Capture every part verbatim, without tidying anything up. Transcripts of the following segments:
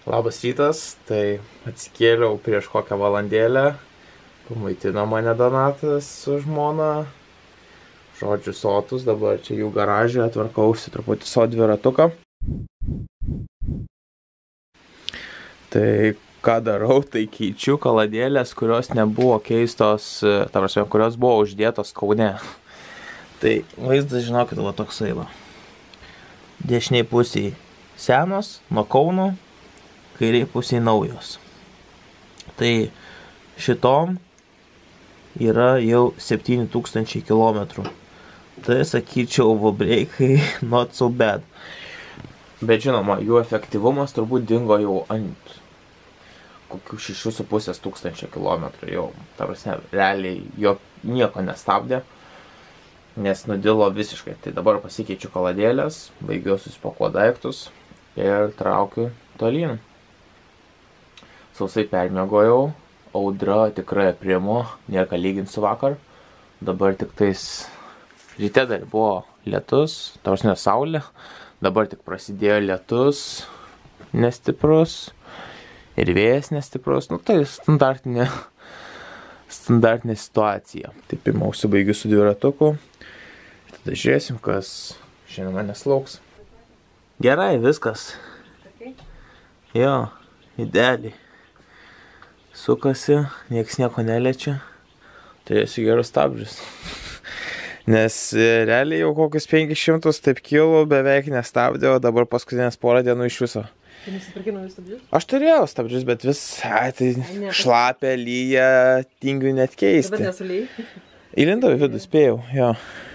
Labas rytas, tai atsikėliau prieš kokią valandėlę, pamaitino mane Donatas su žmona, žodžiu sotus, dabar čia jų garažė, atvarkausi truputį savo dviratuką. Tai ką darau, tai keičiu kaladėlės, kurios nebuvo keistos, ta prasme, kurios buvo uždėtos Kaune. Tai vaizdas, žinokit, va toksai va. Dešiniai pusiai senos, nuo Kauno, kairiai pusiai naujos. Tai šitom yra jau septyni tūkstančiai kilometrų. Tai sakyčiau, vabreikai not so bad. Bet žinoma, jų efektyvumas turbūt dingo jau ant kokių šešių su pusės tūkstančio kilometrų jau. Ta prasme, realiai jo nieko nestabdė, nes nudilo visiškai. Tai dabar pasikeičiu kaladėlės, baigiu suspakuoti daiktus ir traukiu tolyn. Sausai permiegojau, audra tikrai aprimo, nieko lyginti su vakar. Dabar tik tais ryte dar buvo lietus, ta prasme saulė. Dabar tik prasidėjo lietus nestiprus ir vėjas nestiprus. Nu tai standartinė, standartinė situacija. Taip pirmiausia baigiu su dviratuku. Tada žiūrėsim, kas šiandien manęs lauks. Gerai, viskas. Jo, idealiai. Sukasi, nieks nieko neliečia. Turėsiu gerus stabdžius. Nes realiai jau kokius penkis šimtus taip kilų beveik nestabdė, o dabar paskutinės porą dienų iš viso. Tai nusipirkai naujus stabdžius? Aš turėjau stabdžius, bet vis, ai, tai šlapia, lyja, tingiu net keisti. Dabar nesuliai? Įlindau į vidų, spėjau, jo.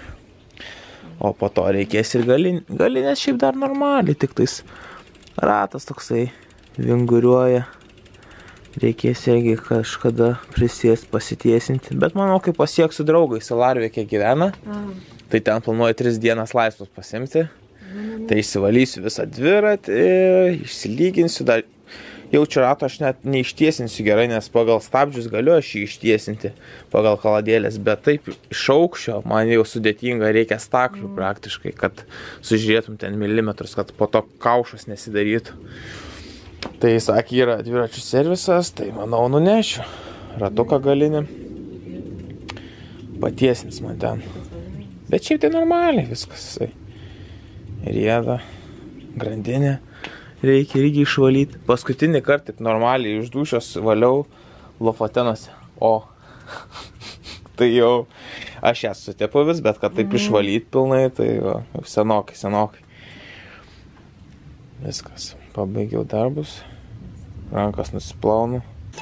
O po to reikės ir galin, galinės šiaip dar normaliai, tik tais ratas toksai vinguriuoja. Reikės irgi kažkada prisės pasitiesinti. Bet manau, kai pasieksiu draugą į Salarvę, kiek gyvena, mm. tai ten planuoju tris dienas laisvus pasimti. Mm. Tai išsivalysiu visą dviratį, išsilyginsiu. Dar jaučiu rato, aš net neištiesinsiu gerai, nes pagal stabdžius galiu aš jį ištiesinti pagal kaladėlės. Bet taip iš aukščio man jau sudėtinga, reikia staklių mm. praktiškai, kad sužiūrėtum ten milimetrus, kad po to kaušas nesidarytų. Tai sakė, yra dviračių servisas, tai manau nunešiu. Ratuką galinį. Patiesins man ten. Bet šiaip tai normaliai viskas. Rieda, grandinė. Reikia irgi išvalyti. Paskutinį kartą taip normaliai iš dušios valiau Lofotenuose. O, tai jau aš ją sutepu vis, bet kad taip mm. išvalyti pilnai, tai jau senokai, senokai. Viskas. Pabaigiau darbus, rankas nusiplaunu.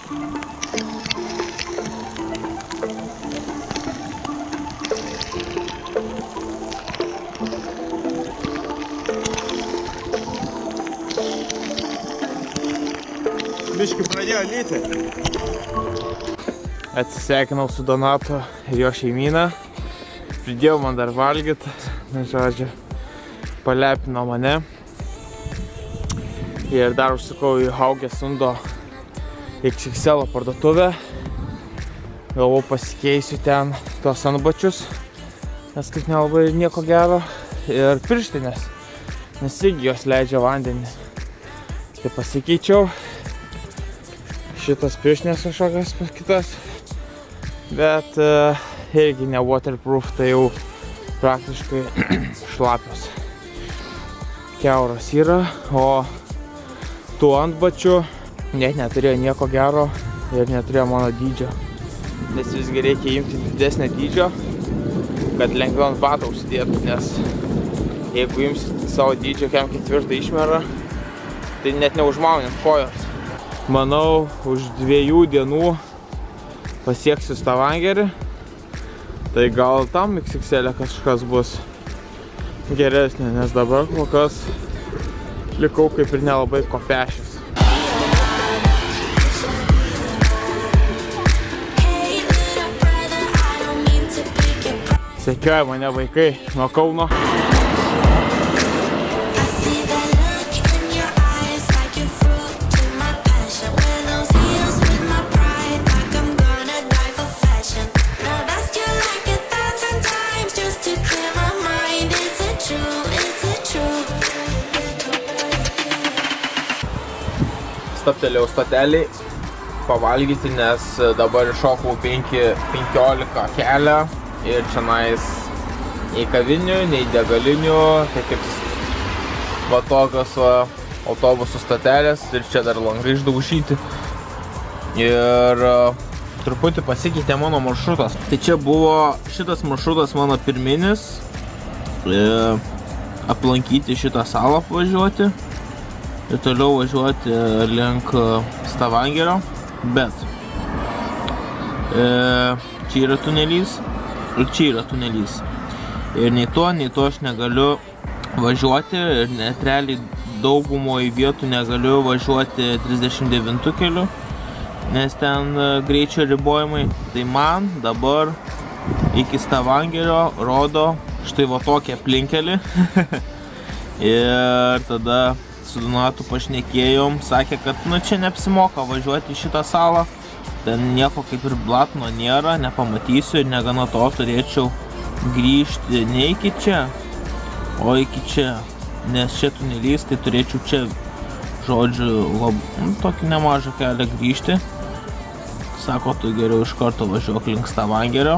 Biškį pradėjo lyti. Atsisveikinau su Donatu ir jo šeimyną. Pridėjau man dar valgyti, na žodžiu, palepino mane. Ir dar užsukau į Haugesundo iks iks el parduotuvę. Galvau pasikeisiu ten tuos antbačius, nes kaip nelabai nieko gero. Ir pirštinės, nes irgi jos leidžia vandenį. Tai pasikeičiau. Šitas pirštinės kažkokias kitas. Bet uh, irgi ne waterproof, tai jau praktiškai šlapios. Kiauros yra, o tų antbačių net neturėjo nieko gero ir neturėjo mano dydžio. Nes visgi reikia imti didesnę dydžio, kad lengviau ant bato užsidėtų, nes jeigu imsi savo dydžio kem ketvirtą išmerą, tai net neužmaunint kojos. Manau, už dviejų dienų pasieksiu Stavangerį, tai gal tam iks iks el kažkas bus geresnė, nes dabar kol kas likau kaip ir nelabai kopešęs. Sekioja mane vaikai nuo Kauno. staptelėjau stoteliai pavalgyti, nes dabar iššokau penkiolika kelią ir čionais nei kavinių, nei degalinių, tai kaip va tokios va, autobusų stotelės ir čia dar langai išdaužyti. Ir truputį pasikeitė mano maršrutas. Tai čia buvo šitas maršrutas mano pirminis, e, aplankyti šitą salą apvažiuoti ir toliau važiuoti link Stavangerio, bet e, čia yra tunelys ir čia yra tunelys. Ir nei to, nei to aš negaliu važiuoti ir net realiai daugumoje vietų negaliu važiuoti trisdešimt devintu keliu, nes ten greičio ribojimai. Tai man dabar iki Stavangerio rodo štai va tokį aplinkelį. Ir tada su Donatu pašnekėjom, sakė, kad nu čia neapsimoka važiuoti į šitą salą. Ten nieko kaip ir blatno nėra, nepamatysiu ir negana to turėčiau grįžti ne iki čia, o iki čia. Nes čia tunelys, tai turėčiau čia, žodžiu, lab, nu, tokį nemažą kelią grįžti. Sako, tu geriau iš karto važiuok link Stavangerio.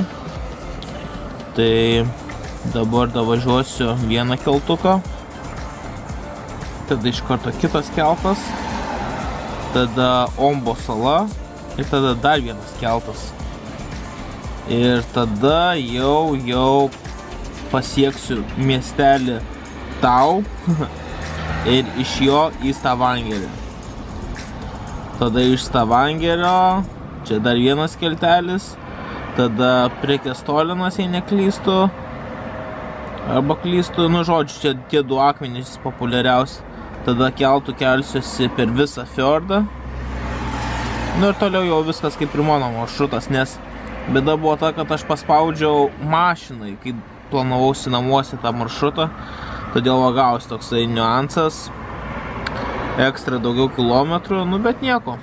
Tai dabar davažiuosiu vieną keltuką. Tada iš karto kitas keltas. Tada Ombo sala. Ir tada dar vienas keltas. Ir tada jau, jau pasieksiu miestelį Tau ir iš jo į Stavangerį. Tada iš Stavangerio, čia dar vienas keltelis, tada prie Kestolinos, jei neklystu, arba klystu, nu žodžiu, čia tie du akmenys populiariausi. Tada keltų kelsiuosi per visą fjordą. Nu ir toliau jau viskas kaip ir mano maršrutas, nes bėda buvo ta, kad aš paspaudžiau mašinai, kai planavausi namuose tą maršrutą. Todėl vagausi toksai niuansas, ekstra daugiau kilometrų, nu bet nieko.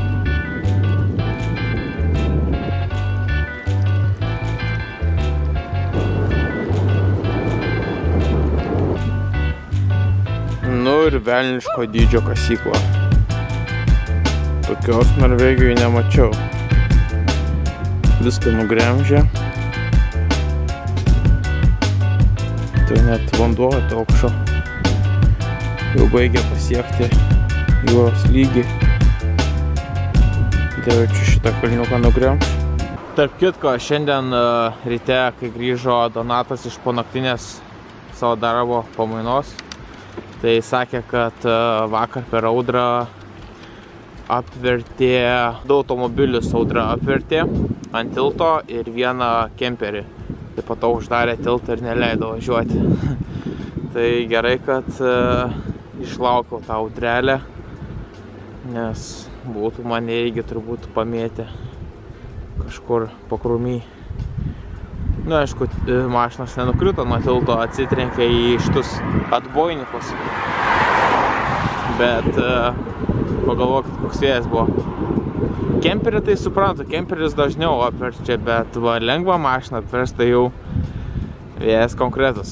Nu ir velniško dydžio kasykla. Tokios Norvegijoje nemačiau. Viską nugremžė. Tai net vanduo telkšo. Jau baigia pasiekti jūros lygį. Tai čia šitą kalniuką nugremž. Tarp kitko, šiandien ryte, kai grįžo Donatas iš ponaktinės savo darbo pamainos, tai sakė, kad vakar per audrą apvertė, du automobilius audra apvertė ant tilto ir vieną kemperį. Tai po to uždarė tiltą ir neleido važiuoti. Tai gerai, kad uh, išlaukiau tą audrelę, nes būtų mane irgi turbūt pamėtę kažkur pakrūmy. Nu, aišku, mašinos nenukrito nuo tilto, atsitrenkė į šitus atbojnikus. Bet uh, pagalvokit, koks vėjas buvo. Kemperį tai suprantu, kemperis dažniau apverčia, bet va, lengvą mašiną apverčia, tai jau vėjas konkretus.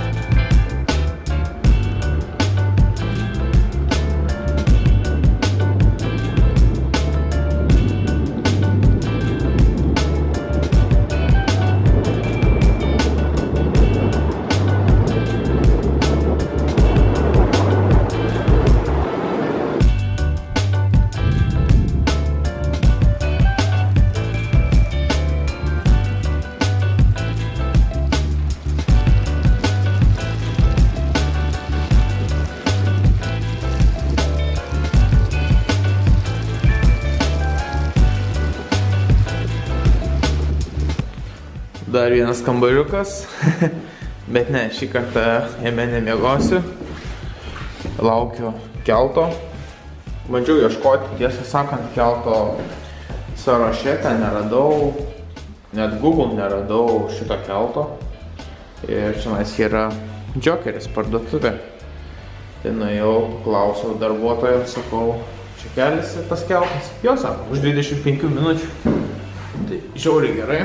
Dar vienas kambariukas, bet ne, šį kartą jame nemiegosiu. Laukiu kelto. Bandžiau ieškoti, tiesą sakant, kelto sąraše, ten neradau, net Google neradau šito kelto. Ir čionais yra Džokeris parduotuvė. Tai nuėjau, klausiau darbuotojo, sakau, čia keliasi tas keltas? Jo, sako, už dvidešimt penkių minučių. Tai žiauriai gerai.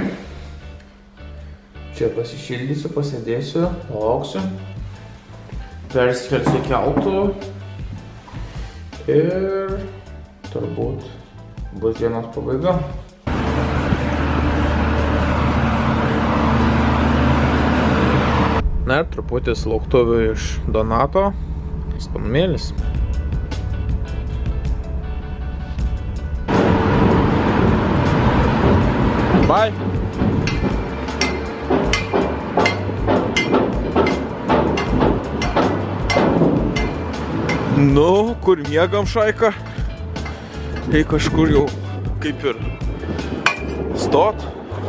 Čia pasišildysiu, pasėdėsiu, lauksiu. Persikelsiu keltų. Ir turbūt bus dienos pabaiga. Na ir truputis lauktuvių iš Donato. Skanumėlis. Bye. Nu, kur miegam šaika? Reikia kažkur jau kaip ir stot.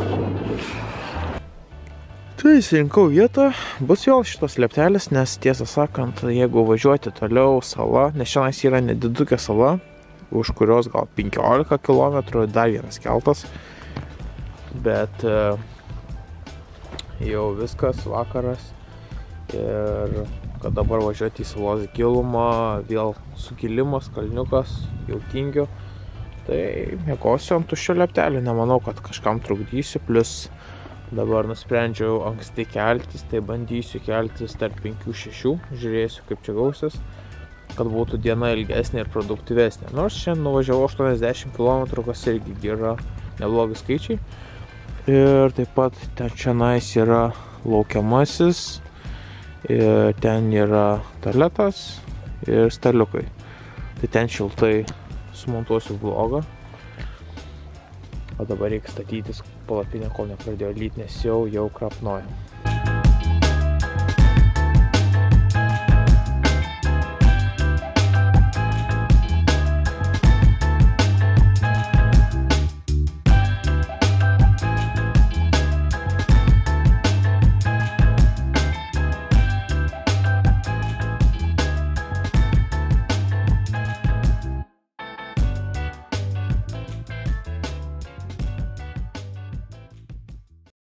Tai įsirinkau vietą, bus vėl šitas lieptelis, nes tiesą sakant, jeigu važiuoti toliau sala, nes šiandien yra nedidukė sala, už kurios gal penkiolika kilometrų, dar vienas keltas, bet jau viskas vakaras ir kad dabar važiuoti į salos gilumą, vėl sukilimas, kalniukas, jau tingiu, tai mėgosiu ant tuščio lieptelį, nemanau, kad kažkam trukdysiu, plus dabar nusprendžiau anksti keltis, tai bandysiu keltis tarp penkių šešių, žiūrėsiu kaip čia gausis, kad būtų diena ilgesnė ir produktyvesnė. Nors šiandien nuvažiavau aštuoniasdešimt kilometrų, kas irgi yra neblogi skaičiai. Ir taip pat ten čianais yra laukiamasis, ir ten yra tualetas ir staliukai. Tai ten šiltai sumontuosiu vlogą. O dabar reikia statytis palapinę, kol nepradėjo lyt, nes jau jau krapnoja.